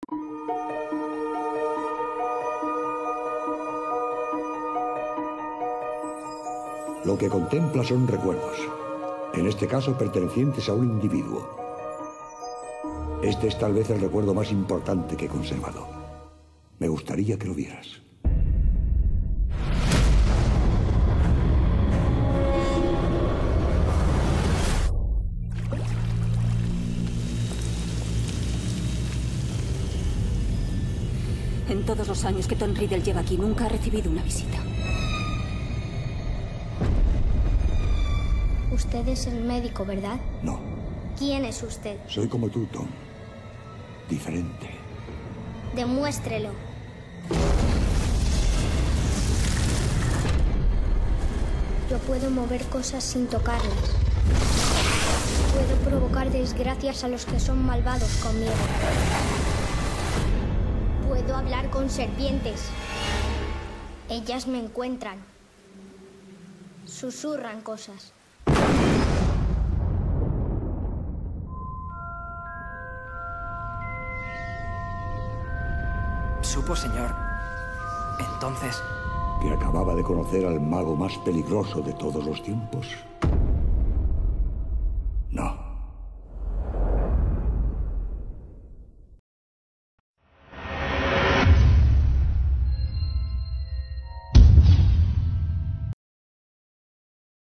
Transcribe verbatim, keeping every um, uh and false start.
Lo que contempla son recuerdos, en este caso pertenecientes a un individuo. Este es tal vez el recuerdo más importante que he conservado. Me gustaría que lo vieras. En todos los años que Tom Riddle lleva aquí, nunca ha recibido una visita. Usted es el médico, ¿verdad? No. ¿Quién es usted? Soy como tú, Tom. Diferente. Demuéstrelo. Yo puedo mover cosas sin tocarlas. Puedo provocar desgracias a los que son malvados conmigo. Puedo hablar con serpientes. Ellas me encuentran. Susurran cosas. ¿Supo, señor? Entonces... ¿Que acababa de conocer al mago más peligroso de todos los tiempos?